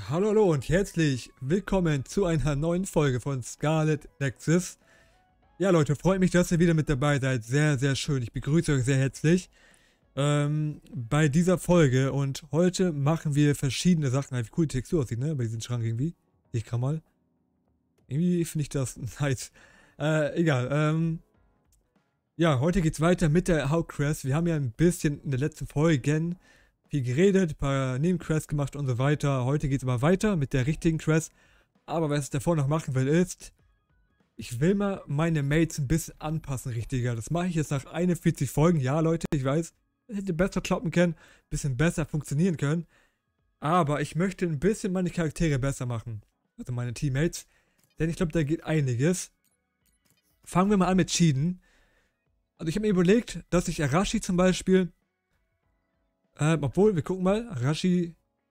Hallo, hallo und herzlich willkommen zu einer neuen Folge von Scarlet Nexus. Ja Leute, freut mich, dass ihr wieder mit dabei seid. Sehr, sehr schön. Ich begrüße euch sehr herzlich bei dieser Folge. Und heute machen wir verschiedene Sachen. Wie cool die Textur aussieht, ne? Bei diesem Schrank irgendwie. Ich kann mal. Irgendwie finde ich das nice. Egal. Ja, heute geht's weiter mit der Hauptquest. Wir haben ja ein bisschen in der letzten Folge viel geredet, ein paar Nebenquests gemacht und so weiter. Heute geht es aber weiter mit der richtigen Quest. Aber was ich davor noch machen will, ist, ich will mal meine Mates ein bisschen anpassen, richtiger. Das mache ich jetzt nach 41 Folgen. Ja, Leute, ich weiß, es hätte besser klappen können, ein bisschen besser funktionieren können. Aber ich möchte ein bisschen meine Charaktere besser machen. Also meine Teammates. Denn ich glaube, da geht einiges. Fangen wir mal an mit Cheaten. Also ich habe mir überlegt, dass ich Arashi zum Beispiel obwohl, wir gucken mal. Arashi.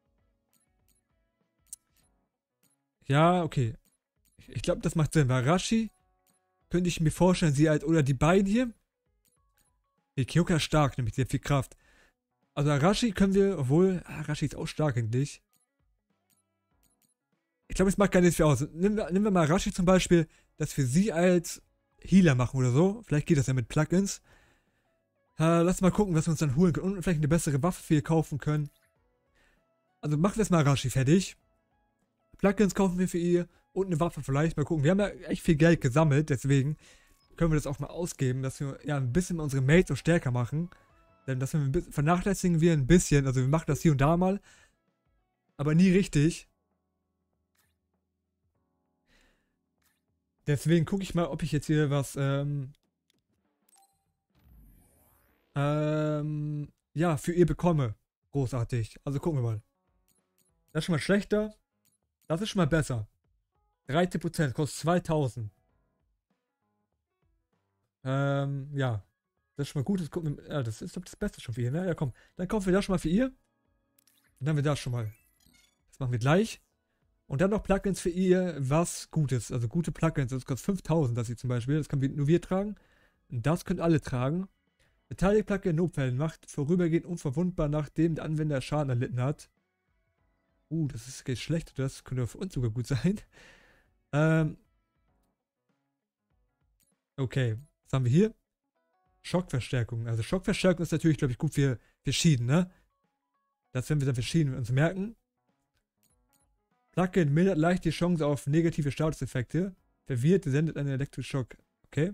Ja, okay. Ich glaube, das macht Sinn. Weil Arashi könnte ich mir vorstellen, sie halt, oder die beiden hier. Die Kyoka ist stark, nämlich sehr viel Kraft. Also Arashi können wir, obwohl, Arashi ist auch stark eigentlich. Ich glaube, es macht gar nichts viel aus. Nehmen wir mal Arashi zum Beispiel, dass wir sie als Healer machen oder so. Vielleicht geht das ja mit Plugins. Lass mal gucken, was wir uns dann holen können. Und vielleicht eine bessere Waffe für ihr kaufen können. Also machen wir es mal Arashi fertig. Plugins kaufen wir für ihr. Und eine Waffe vielleicht. Mal gucken. Wir haben ja echt viel Geld gesammelt. Deswegen können wir das auch mal ausgeben. Dass wir ja ein bisschen unsere Mates so stärker machen. Denn das vernachlässigen wir ein bisschen. Also wir machen das hier und da mal. Aber nie richtig. Deswegen gucke ich mal, ob ich jetzt hier was ja, für ihr bekomme. Großartig. Also gucken wir mal. Das ist schon mal schlechter. Das ist schon mal besser. 13% kostet 2000. Ja. Das ist schon mal gut. Das, gucken wir, ja, das ist doch das Beste schon für ihr, ne? Ja, komm. Dann kaufen wir das schon mal für ihr. Und dann haben wir das schon mal. Das machen wir gleich. Und dann noch Plugins für ihr, was gut ist. Also gute Plugins. Das kostet 5000, das hier zum Beispiel. Das können nur wir tragen. Und das können alle tragen. Metallic-Plugin in Notfällen macht vorübergehend unverwundbar, nachdem der Anwender Schaden erlitten hat. Das geht schlecht. Das könnte für uns sogar gut sein. Okay. Was haben wir hier? Schockverstärkung. Also Schockverstärkung ist natürlich, glaube ich, gut für Schieden, ne? Das werden wir dann für Schieden uns merken. Plugin mildert leicht die Chance auf negative Statuseffekte. Verwirrt, sendet einen Elektroschock. Okay.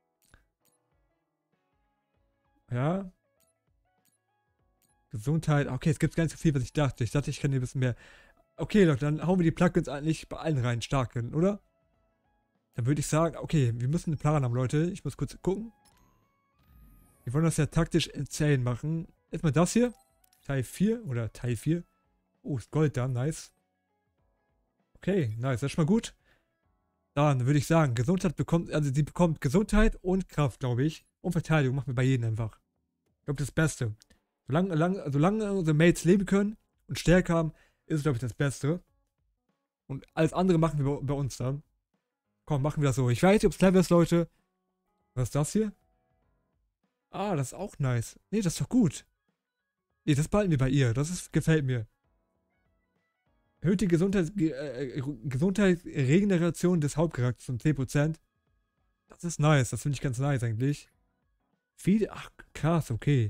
Ja. Gesundheit. Okay, es gibt gar nicht so viel, was ich dachte. Ich dachte, ich kann hier ein bisschen mehr. Okay, Leute, dann hauen wir die Plugins eigentlich bei allen rein stark hin, oder? Dann würde ich sagen, okay, wir müssen einen Plan haben, Leute. Ich muss kurz gucken. Wir wollen das ja taktisch insane machen. Erstmal das hier. Teil 4 oder Teil 4. Oh, ist Gold da, nice. Okay, nice, das ist schon mal gut. Dann würde ich sagen, Gesundheit bekommt, also sie bekommt Gesundheit und Kraft, glaube ich. Und Verteidigung machen wir bei jedem einfach. Ich glaube, das Beste. Solange unsere Mates leben können und Stärke haben, ist es, glaube ich, das Beste. Und alles andere machen wir bei uns dann. Komm, machen wir das so. Ich weiß nicht, ob es clever ist, Leute. Was ist das hier? Ah, das ist auch nice. Nee, das ist doch gut. Nee, das behalten wir bei ihr. Gefällt mir. Erhöht die Gesundheitsregeneration des Hauptcharakters um 10%. Das ist nice. Das finde ich ganz nice eigentlich. Ach, krass, okay.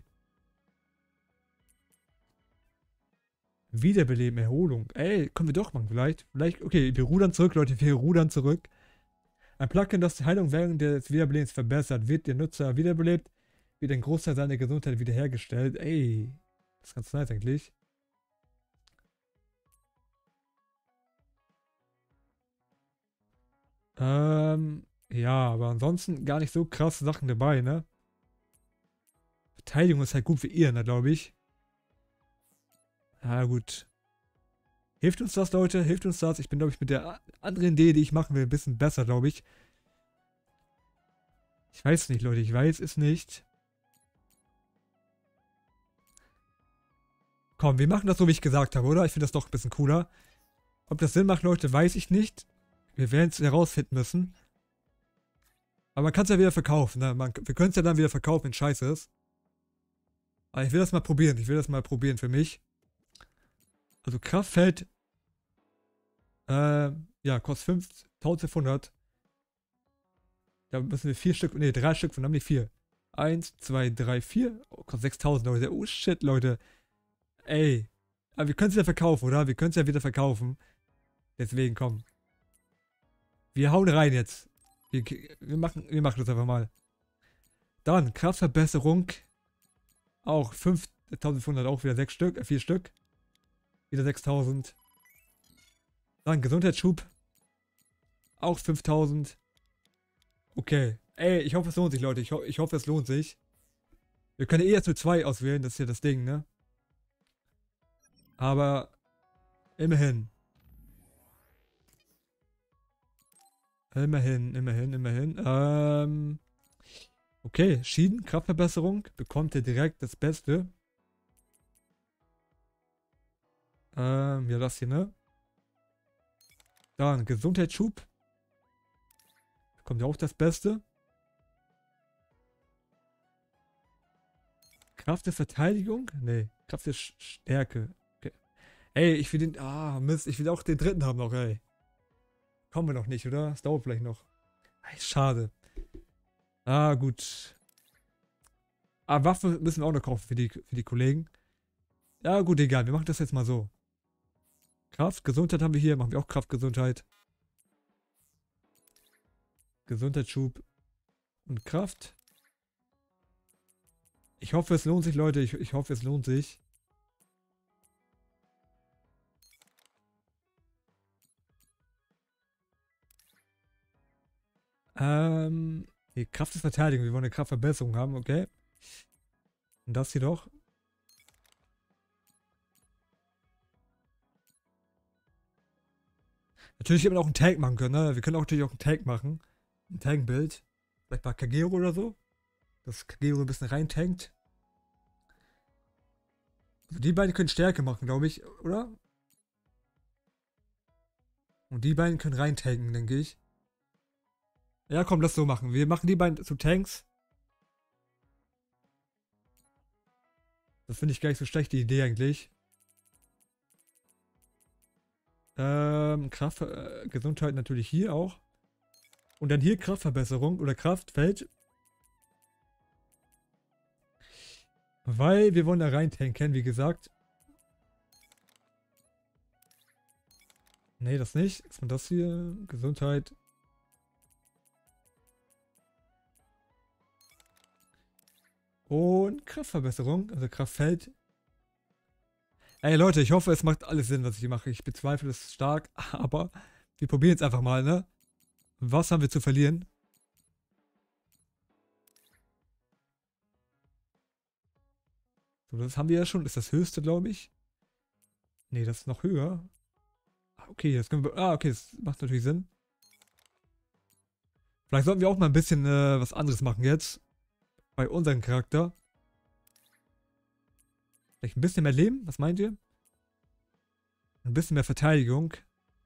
Wiederbeleben, Erholung. Ey, können wir doch machen, vielleicht. Okay, wir rudern zurück, Leute, wir rudern zurück. Ein Plugin, das die Heilung während des Wiederbelebens verbessert. Wird der Nutzer wiederbelebt, wird ein Großteil seiner Gesundheit wiederhergestellt. Ey, das ist ganz nice eigentlich. Ja, aber ansonsten gar nicht so krasse Sachen dabei, ne? Verteidigung ist halt gut für ihr, ne, glaube ich. Ja, gut. Hilft uns das, Leute? Hilft uns das? Ich bin, glaube ich, mit der anderen Idee, die ich machen will, ein bisschen besser, glaube ich. Ich weiß es nicht, Leute. Ich weiß es nicht. Komm, wir machen das so, wie ich gesagt habe, oder? Ich finde das doch ein bisschen cooler. Ob das Sinn macht, Leute, weiß ich nicht. Wir werden es herausfinden müssen. Aber man kann es ja wieder verkaufen, ne? Wir können es ja dann wieder verkaufen, wenn scheiße ist. Aber ich will das mal probieren. Ich will das mal probieren für mich. Also Kraftfeld Ja, kostet 5500. Da müssen wir 4 Stück, ne, 3 Stück von haben die 4. 1, 2, 3, 4. Oh, kostet 6000, Leute. Oh shit, Leute. Ey. Aber wir können es ja verkaufen, oder? Wir können es ja wieder verkaufen. Deswegen, komm. Wir hauen rein jetzt. Wir machen das einfach mal. Dann, Kraftverbesserung. Auch 5500, auch wieder 6 Stück, 4 Stück. Wieder 6000. Dann Gesundheitsschub. Auch 5000. Okay. Ey, ich hoffe, es lohnt sich, Leute. Ich hoffe, es lohnt sich. Wir können eh jetzt nur 2 auswählen, das ist ja das Ding, ne? Aber immerhin. Immerhin. Okay, Schieden, Kraftverbesserung. Bekommt ihr direkt das Beste. Ja, das hier, ne? Dann Gesundheitsschub. Bekommt ihr auch das Beste. Kraft der Verteidigung? Nee, Kraft der Stärke. Okay. Ey, ich will den. Ah, Mist, ich will auch den dritten haben noch, ey. Kommen wir noch nicht, oder? Es dauert vielleicht noch. Ey, schade. Ah, gut. Ah, Waffe müssen wir auch noch kaufen für die Kollegen. Ja, gut, egal. Wir machen das jetzt mal so. Kraft, Gesundheit haben wir hier. Machen wir auch Kraft, Gesundheit. Gesundheitsschub und Kraft. Ich hoffe, es lohnt sich, Leute. Ich hoffe, es lohnt sich. Nee, Kraft ist Verteidigung. Wir wollen eine Kraftverbesserung haben, okay. Und das hier doch. Natürlich hätten wir auch einen Tank machen können, ne? Wir können auch natürlich auch einen Tank machen. Ein Tankbild. Vielleicht bei Kagero oder so. Dass Kagero ein bisschen reintankt. Also die beiden können Stärke machen, glaube ich, oder? Und die beiden können reintanken, denke ich. Ja, komm, lass so machen. Wir machen die beiden zu Tanks. Das finde ich gar nicht so schlecht, die Idee eigentlich. Kraft, Gesundheit natürlich hier auch. Und dann hier Kraftverbesserung oder Kraftfeld. Weil wir wollen da reintanken, wie gesagt. Nee, das nicht. Ist man das hier? Gesundheit. Und Kraftverbesserung, also Kraftfeld. Ey Leute, ich hoffe, es macht alles Sinn, was ich hier mache. Ich bezweifle es stark, aber wir probieren es einfach mal, ne? Was haben wir zu verlieren? So, das haben wir ja schon. Ist das höchste, glaube ich. Nee, das ist noch höher. Ah, okay, das können wir. Ah, okay, das macht natürlich Sinn. Vielleicht sollten wir auch mal ein bisschen was anderes machen jetzt. Bei unserem Charakter. Vielleicht ein bisschen mehr Leben, was meint ihr? Ein bisschen mehr Verteidigung.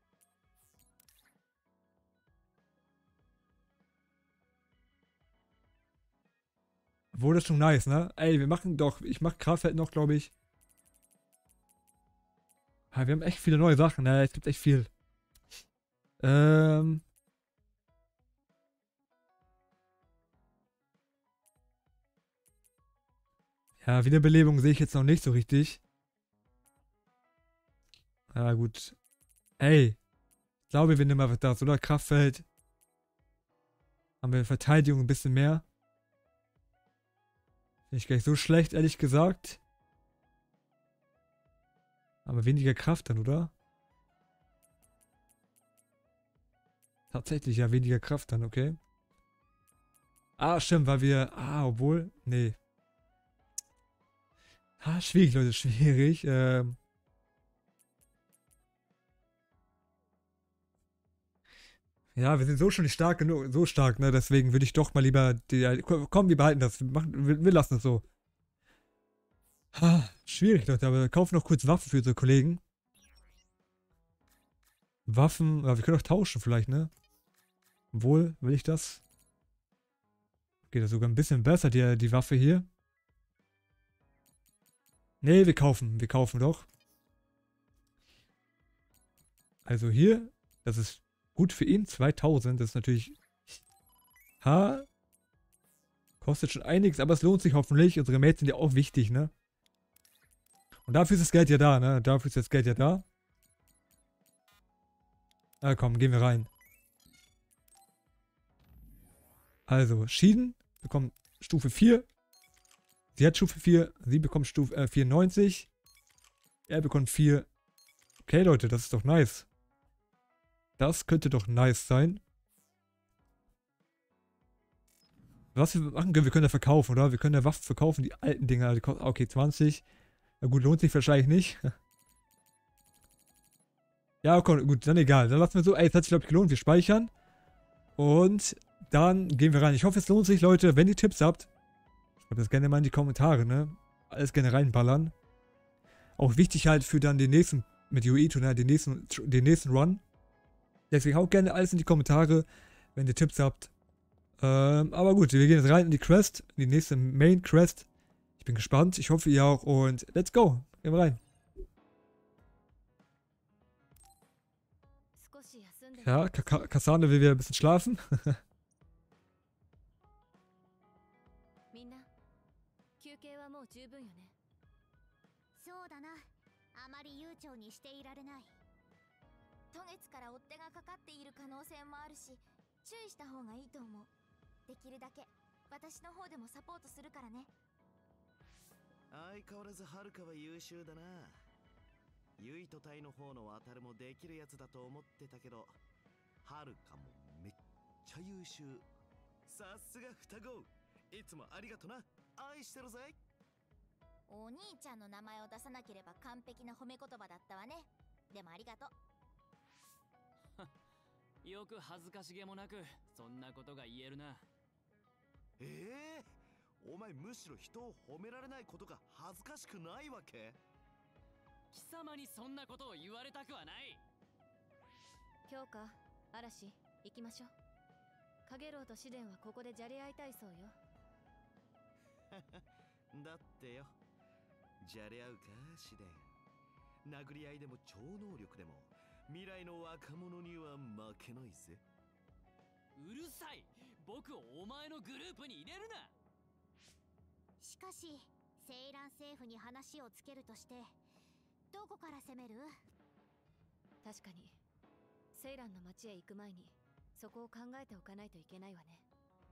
Wurde schon nice, ne? Ey, wir machen doch. Ich mach Kraftfeld noch, glaube ich. Ah, wir haben echt viele neue Sachen, ne? Es gibt echt viel. Ähm. Ja, Wiederbelebung sehe ich jetzt noch nicht so richtig. Ja, gut. Ey, ich glaube, wir nehmen einfach das, oder? Kraftfeld. Haben wir Verteidigung ein bisschen mehr. Finde ich gar nicht so schlecht, ehrlich gesagt. Aber weniger Kraft dann, oder? Tatsächlich, ja, weniger Kraft dann, okay. Ah, stimmt, weil wir. Ah, obwohl. Nee. Ah, schwierig, Leute, schwierig. Ja, wir sind so schon nicht stark genug, so stark, ne? Deswegen würde ich doch mal lieber die. Komm, wir behalten das. Wir lassen es so. Schwierig, Leute, aber wir kaufen noch kurz Waffen für unsere Kollegen. Waffen, ja, wir können auch tauschen vielleicht, ne? Obwohl, will ich das? Geht das sogar ein bisschen besser, die Waffe hier. Nee, wir kaufen doch. Also hier, das ist gut für ihn. 2000, das ist natürlich... Ha, kostet schon einiges, aber es lohnt sich hoffentlich. Unsere Mates sind ja auch wichtig, ne? Und dafür ist das Geld ja da, ne? Dafür ist das Geld ja da. Na komm, gehen wir rein. Also, Schieden bekommt Stufe 4. Sie hat Stufe 4. Sie bekommt Stufe 94. Er bekommt 4. Okay, Leute, das ist doch nice. Das könnte doch nice sein. Was wir machen können, wir können ja verkaufen, oder? Wir können ja Waffen verkaufen, die alten Dinger. Die kosten, okay, 20. Na gut, lohnt sich wahrscheinlich nicht. Ja, okay, gut, dann egal. Dann lassen wir so. Ey, es hat sich, glaube ich, gelohnt. Wir speichern. Und dann gehen wir rein. Ich hoffe, es lohnt sich, Leute. Wenn ihr Tipps habt, schreibt das gerne mal in die Kommentare, ne? Alles gerne reinballern. Auch wichtig halt für dann den nächsten, mit Yoito, ne? Den nächsten Run. Deswegen haut gerne alles in die Kommentare, wenn ihr Tipps habt. Aber gut, wir gehen jetzt rein in die Quest, in die nächste Main Quest. Ich bin gespannt, ich hoffe ihr auch und let's go. Gehen wir rein. Ja, Cassandra will wieder ein bisschen schlafen. 注意した方がいいと思う。できるだけ私の方でもサポートするからね。 相変わらずはるかは優秀だな。ユイと隊の方の渡るもできるやつだと思ってたけど、はるかもめっちゃ優秀。さすが双子。いつもありがとな。愛してるぜ。 お兄ちゃんの名前を出さなければ完璧な褒め言葉だったわね。でもありがとう。 よく恥ずかしげもなくそんなことが言えるな。 お前むしろ人を褒められないことが恥ずかしくないわけ？ 貴様にそんなことを言われたくはない。 京香、嵐、行きましょう。影郎と紫伝はここでじゃれ合いたいそうよ。 だってよ、じゃれ合うか紫伝。殴り合いでも超能力でも未来の若者には負けないぜ。 うるさい。僕をお前のグループに入れるな。 しかしセイラン政府に話をつけるとしてどこから攻める？ 確かにセイランの町へ行く前にそこを考えておかないといけないわね。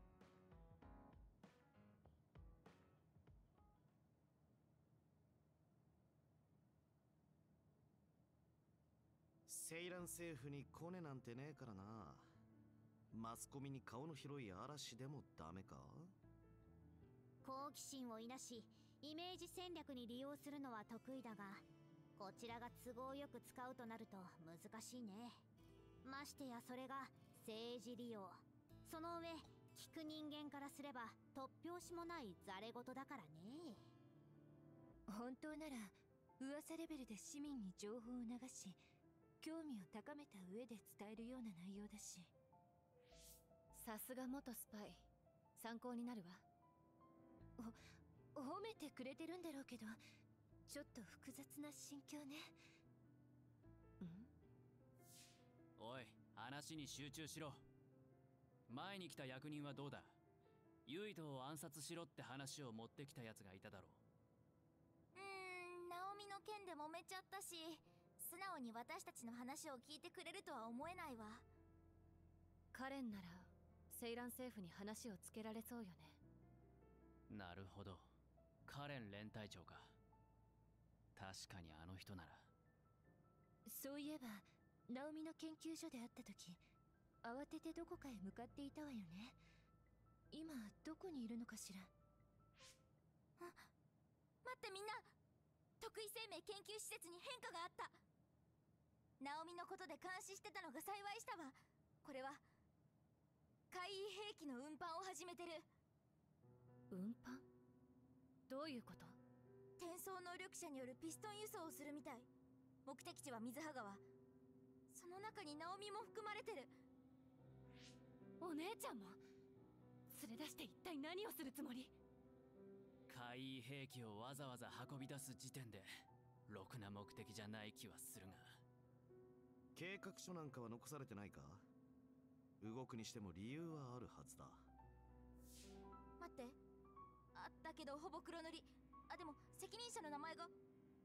セイラン政府にコネなんてねえからな。マスコミに顔の広い嵐でもダメか？ 好奇心をいなしイメージ戦略に利用するのは得意だが、こちらが都合よく使うとなると難しいね。ましてやそれが政治利用。その上聞く人間からすれば突拍子もないザレ言だからね。 本当なら噂レベルで市民に情報を流し興味を高めた上で伝えるような内容だし。さすが元スパイ、参考になるわ。褒めてくれてるんだろうけどちょっと複雑な心境ね。 おい、話に集中しろ。前に来た役人はどうだ？ユイトを暗殺しろって話を持ってきたやつがいただろう。 ナオミの件で揉めちゃったし素直に私たちの話を聞いてくれるとは思えないわ。 カレンならセイラン政府に話をつけられそうよね。 なるほど、カレン連隊長か。確かにあの人なら。 そういえばナオミの研究所で会った時慌ててどこかへ向かっていたわよね。今どこにいるのかしら。 待ってみんな、特異生命研究施設に変化があった。ナオミのことで監視してたのが幸いしたわ。これは怪異兵器の運搬を始めてる。 運搬？どういうこと？ 転送能力者によるピストン輸送をするみたい。目的地は水葉川。その中にナオミも含まれてる。 お姉ちゃんも連れ出して一体何をするつもり？ 怪異兵器をわざわざ運び出す時点でろくな目的じゃない気はするが。 計画書なんかは残されてないか？動くにしても理由はあるはずだ。 待って、あったけどほぼ黒塗り。あ、でも責任者の名前が。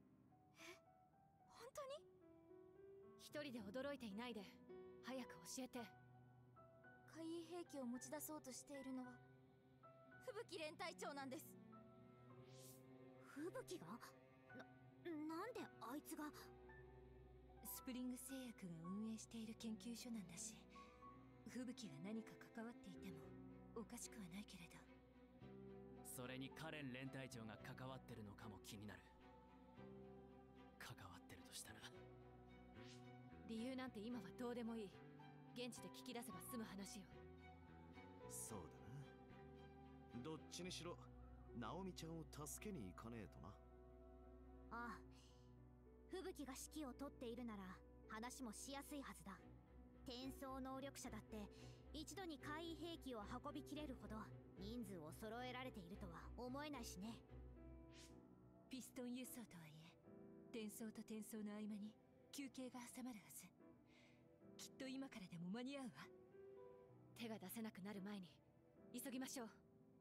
本当に？ 一人で驚いていないで、早く教えて。 怪異兵器を持ち出そうとしているのは吹雪連隊長なんです。 吹雪が？なんであいつが？ スプリング製薬が運営している研究所なんだし、吹雪が何か関わっていてもおかしくはないけれど。 それにカレン連隊長が関わってるのかも気になる。関わってるとしたら。 理由なんて今はどうでもいい。現地で聞き出せば済む話よ。 そうだな。どっちにしろナオミちゃんを助けに行かねえとな。 ああ、吹雪が指揮を取っているなら話もしやすいはずだ。転送能力者だって一度に怪異兵器を運びきれるほど人数を揃えられているとは思えないしね。 ピストン輸送とはいえ、転送と転送の合間に休憩が挟まるはず。きっと今からでも間に合うわ。 手が出せなくなる前に急ぎましょう。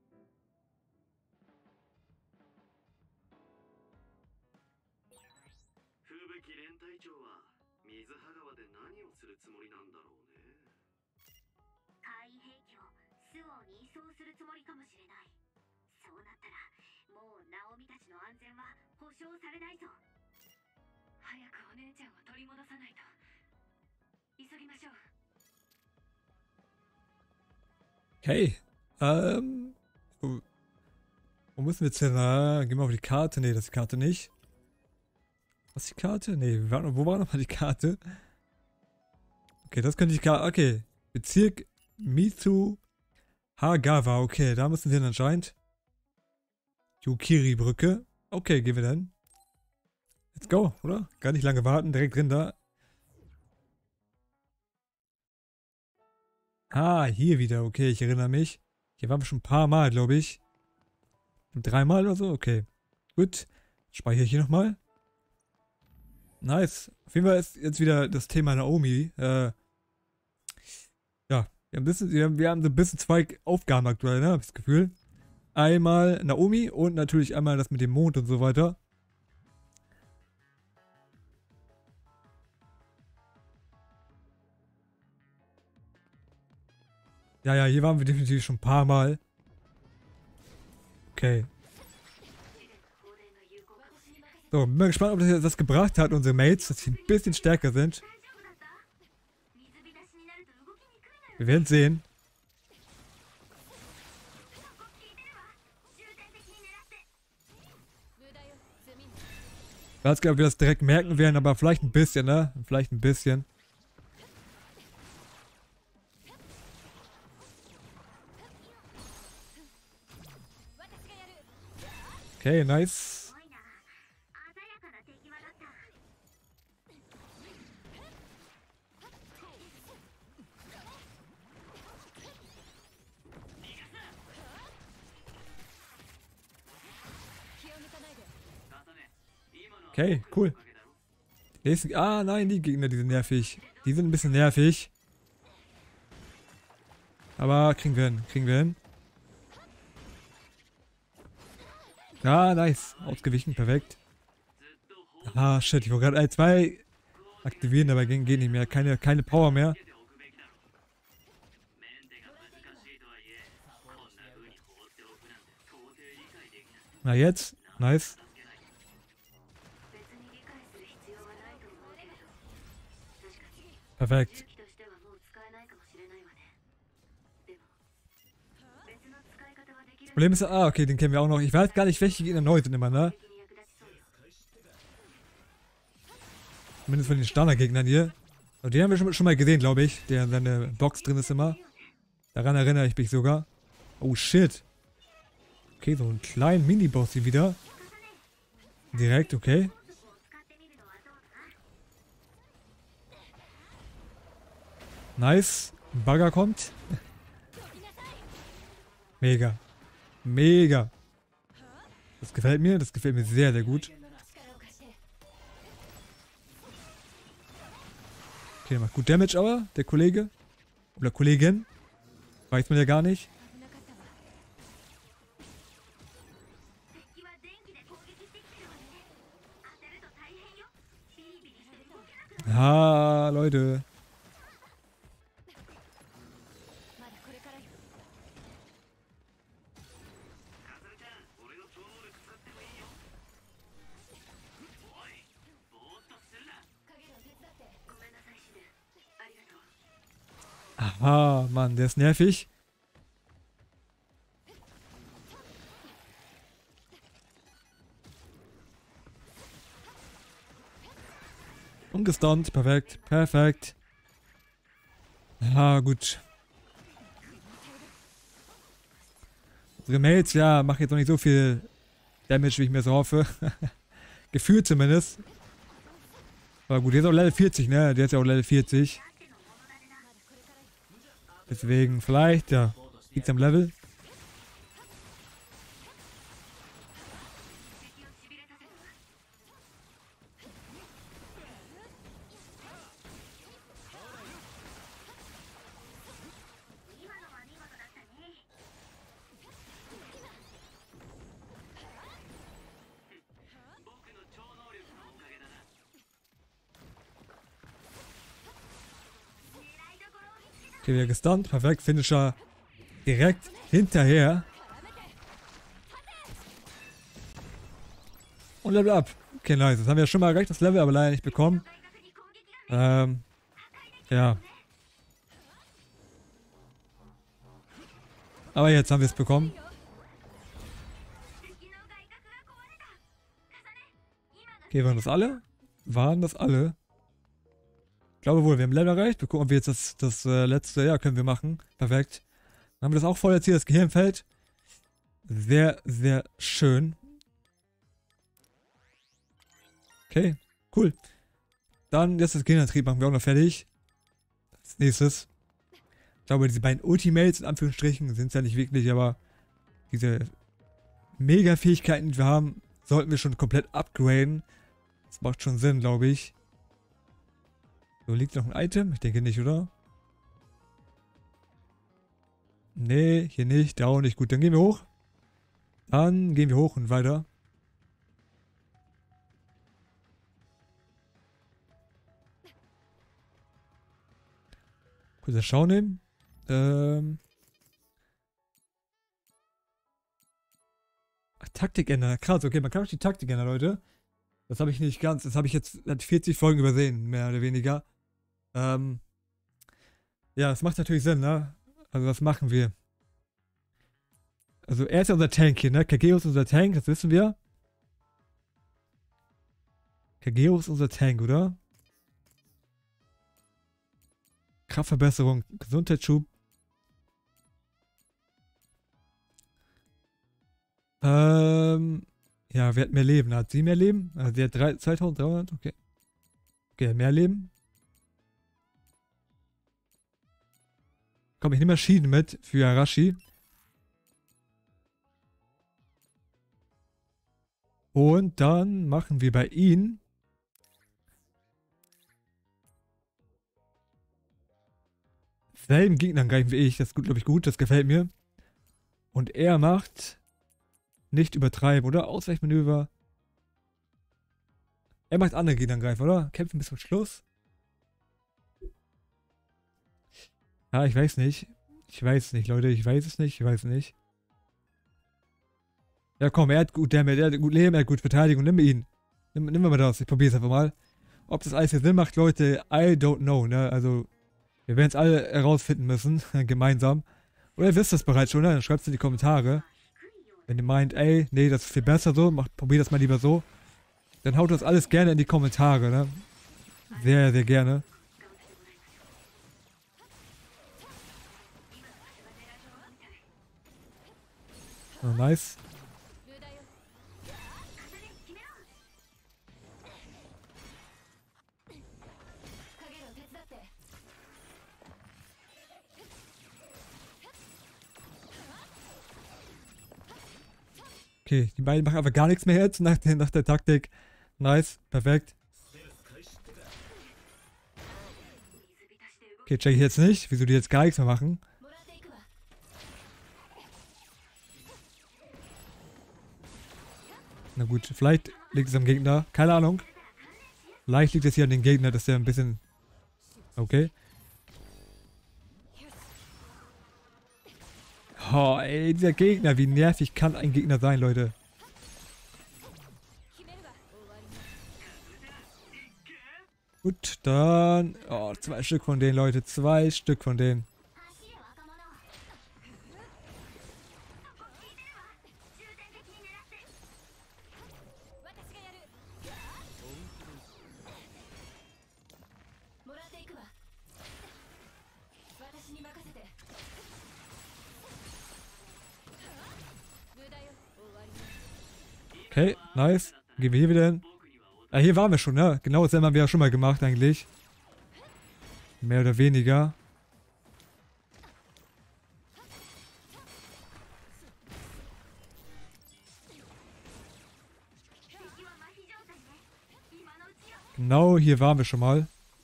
吹雪連隊長は水葉川で何をするつもりなんだろうね。 怪異兵器をスオーに移送するつもりかもしれない。そうなったらもうナオミたちの安全は保証されないぞ。 早くお姉ちゃんを取り戻さないと。急ぎましょう。 Okay, wo müssen wir jetzt hin? Gehen wir auf die Karte. Nee, das ist die Karte nicht. Was ist die Karte? Nee, wo war nochmal die Karte? Okay, das könnte die Karte. Okay, Bezirk Mitsu Hagawa. Okay, da müssen wir hin anscheinend. Yukiri-Brücke. Okay, gehen wir dann. Let's go, oder? Gar nicht lange warten, direkt drin da. Ah, hier wieder. Okay, ich erinnere mich. Hier waren wir schon ein paar Mal, glaube ich. 3-mal oder so? Okay. Gut. Speichere ich hier nochmal. Nice. Auf jeden Fall ist jetzt wieder das Thema Naomi. Ja, wir haben so ein bisschen zwei Aufgaben aktuell, ne? Hab ich das Gefühl. Einmal Naomi und natürlich einmal das mit dem Mond und so weiter. Ja, hier waren wir definitiv schon ein paar Mal. Okay. So, bin mal gespannt, ob das gebracht hat, unsere Mates, dass sie ein bisschen stärker sind. Wir werden sehen. Ich weiß gar nicht, ob wir das direkt merken werden, aber vielleicht ein bisschen, ne? Vielleicht ein bisschen. Okay, nice. Okay, cool. Ah, nein, die Gegner, die sind nervig. Die sind ein bisschen nervig. Aber kriegen wir hin, kriegen wir hin. Ah, nice. Ausgewichen, perfekt. Ah, shit, ich wollte gerade L2 aktivieren, aber geht nicht mehr. Keine Power mehr. Na jetzt, nice. Perfekt. Das Problem ist, okay, den kennen wir auch noch. Ich weiß gar nicht, welche Gegner neu sind immer, ne? Zumindest von den Standardgegnern hier. Und den haben wir schon mal gesehen, glaube ich. Der in seiner Box drin ist immer. Daran erinnere ich mich sogar. Oh, shit. Okay, so einen kleinen Mini-Boss hier wieder. Direkt, okay. Nice. Ein Bagger kommt. Mega. Mega. Das gefällt mir sehr, sehr gut. Okay, macht gut Damage aber, der Kollege. Oder Kollegin. Weiß man ja gar nicht. 危なかったわ。 敵は電気で攻撃してきてるわね。当たると大変よ。ビリビリして動けなくなる。 Ah, Leute. まだこれからよ。 カズルちゃん、俺の超能力使ってもいいよ。おい、ぼーっとするな。 影の手伝って。 ごめんなさい、シヌ。ありがとう。 Aha, Mann, der ist nervig. Ungestunt, perfekt, perfekt. Ja, gut. Unsere Mates, ja, machen jetzt noch nicht so viel Damage, wie ich mir so hoffe. Gefühlt zumindest. Aber gut, der ist auch Level 40, ne? Der ist ja auch Level 40. Deswegen vielleicht, ja, liegt am Level. 敵をしびれさせるわ。今のは見事だったね。 僕の超能力のおかげだな。 狙いどころを見つけた。 Okay, wieder gestunt, perfekt. Finisher direkt hinterher. Und Level up. Okay, nice. Das haben wir schon mal erreicht, das Level, aber leider nicht bekommen. 外角に攻撃が Ja. Aber jetzt haben wir es bekommen. 敵の外角が壊れた。重ね。今が Okay, waren das alle? Waren das alle? Ich glaube wohl, wir haben Level erreicht. Wir gucken, ob wir jetzt das letzte, ja, können wir machen. Perfekt. Dann haben wir das auch voll jetzt hier, das Gehirnfeld. Sehr, sehr schön. Okay, cool. Dann jetzt das Gehirnantrieb machen wir auch noch fertig. Als nächstes. Ich glaube, diese beiden Ultimates, in Anführungsstrichen, sind es ja nicht wirklich, aber diese Mega-Fähigkeiten, die wir haben, sollten wir schon komplett upgraden. Das macht schon Sinn, glaube ich. So, liegt noch ein Item? Ich denke nicht, oder? Nee, hier nicht. Da auch nicht. Gut, dann gehen wir hoch. Dann gehen wir hoch und weiter. Kurzer Schau nehmen. Ach, Taktik ändern. Krass, okay, man kann auch die Taktik ändern, Leute. Das habe ich nicht ganz. Das habe ich jetzt seit 40 Folgen übersehen, mehr oder weniger. Ja, das macht natürlich Sinn, ne? Also, was machen wir? Also, er ist ja unser Tank hier, ne? Kageo ist unser Tank, das wissen wir. Kageo ist unser Tank, oder? Kraftverbesserung, Gesundheitsschub. Ja, wer hat mehr Leben? Hat sie mehr Leben? Also sie hat 2300, okay. Okay, mehr Leben. Komm, ich nehme Maschinen mit für Arashi. Und dann machen wir bei ihm selben Gegner angreifen wie ich. Das ist, glaube ich, gut. Das gefällt mir. Und er macht nicht übertreiben, oder? Ausweichmanöver. Er macht andere Gegner angreifen, oder? Kämpfen bis zum Schluss. Ja, ich weiß nicht. Ich weiß es nicht, Leute. Ich weiß es nicht. Ich weiß es nicht. Ja, komm, er hat gut Damage, er hat gut Leben, er hat gut Verteidigung. Nimm ihn. Nimm wir mal das. Ich probiere es einfach mal. Ob das alles hier Sinn macht, Leute, I don't know, ne? Also, wir werden es alle herausfinden müssen, gemeinsam. Oder ihr wisst das bereits schon, ne? Dann schreibt es in die Kommentare. Wenn ihr meint, ey, nee, das ist viel besser so, probiert das mal lieber so. Dann haut das alles gerne in die Kommentare, ne? Sehr, sehr gerne. Oh, nice. ルだよ。影の手伝って。 Okay, die beiden machen einfach gar nichts mehr jetzt nach der Taktik. Nice, perfekt. Okay, check ich jetzt nicht, wieso die jetzt gar nichts mehr machen. Na gut, vielleicht liegt es am Gegner. Keine Ahnung. Vielleicht liegt es hier an den Gegner, dass der ein bisschen... Okay. Oh, ey, dieser Gegner. Wie nervig kann ein Gegner sein, Leute? Gut, dann... Oh, 2 Stück von denen, Leute. 2 Stück von denen. Okay, nice. Gehen wir hier wieder hin. Ah, hier waren wir schon, ne? Genau das haben wir ja schon mal gemacht eigentlich. Mehr oder weniger. Genau, hier waren wir schon mal.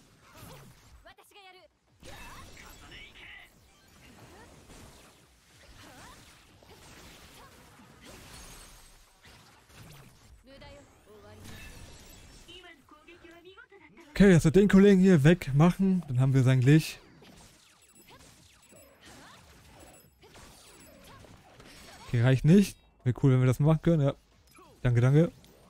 Okay, also den Kollegen hier wegmachen, dann haben wir es eigentlich. Okay, reicht nicht. Wäre cool, wenn wir das machen können, ja. Danke, danke.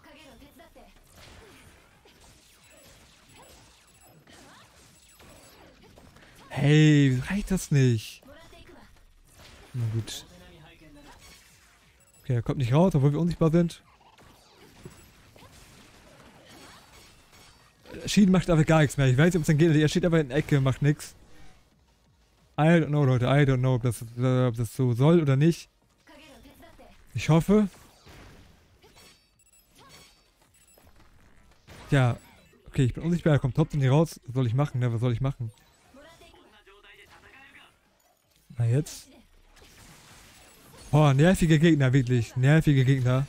Hey, reicht das nicht? Na gut. Okay, er kommt nicht raus, obwohl wir unsichtbar sind. Schieden macht aber gar nichts mehr. Ich weiß nicht, ob es dann geht. Er steht aber in der Ecke, macht nichts. I don't know, Leute. I don't know, ob das so soll oder nicht. Ich hoffe. Ja. Okay, ich bin unsichtbar. Er kommt trotzdem nicht raus. Was soll ich machen, ne? Was soll ich machen? Na jetzt. Boah, nervige Gegner, wirklich. Nervige Gegner.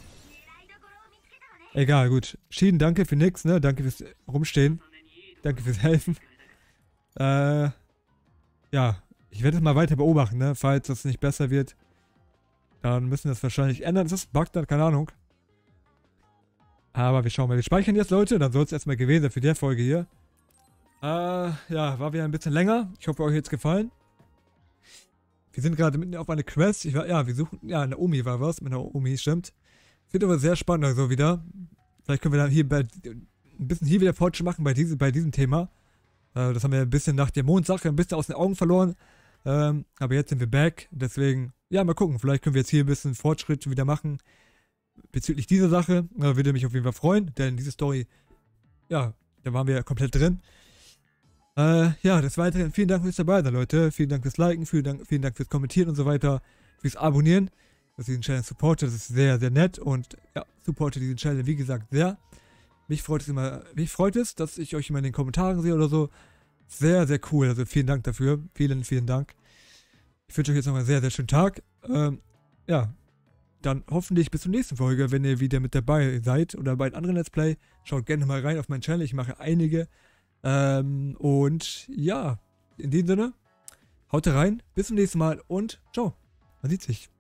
Egal, gut. Schieden, danke für nix, ne? Danke fürs Rumstehen. Danke fürs Helfen. Ja. Ich werde es mal weiter beobachten, ne? Falls das nicht besser wird, dann müssen wir das wahrscheinlich ändern. Ist das Bug dann? Keine Ahnung. Aber wir schauen mal. Wir speichern jetzt, Leute. Dann soll es erstmal gewesen sein für die Folge hier. Ja, war wieder ein bisschen länger. Ich hoffe, euch hat es gefallen. Wir sind gerade mitten auf eine Quest. Wir suchen... Ja, Naomi war was. Mit Naomi, stimmt. Wird aber sehr spannend also wieder. Vielleicht können wir dann hier ein bisschen hier wieder Fortschritt machen bei diesem Thema. Das haben wir ein bisschen nach der Mondsache ein bisschen aus den Augen verloren. Aber jetzt sind wir back. Deswegen, ja, mal gucken. Vielleicht können wir jetzt hier ein bisschen Fortschritt wieder machen. Bezüglich dieser Sache. Würde mich auf jeden Fall freuen. Denn diese Story, ja, da waren wir komplett drin. Ja, des Weiteren vielen Dank fürs dabei sein, Leute. Vielen Dank fürs Liken. Vielen Dank fürs Kommentieren und so weiter. Fürs Abonnieren. Dass ihr diesen Channel supportet, das ist sehr, sehr nett und ja, supportet diesen Channel, wie gesagt, sehr. Mich freut es, dass ich euch immer in den Kommentaren sehe oder so. Sehr, sehr cool, also vielen Dank dafür. Vielen, vielen Dank. Ich wünsche euch jetzt noch einen sehr, sehr schönen Tag. Ja, dann hoffentlich bis zur nächsten Folge, wenn ihr wieder mit dabei seid oder bei einem anderen Let's Play. Schaut gerne mal rein auf meinen Channel, ich mache einige. Und ja, in diesem Sinne, haut rein, bis zum nächsten Mal und ciao. Man sieht sich.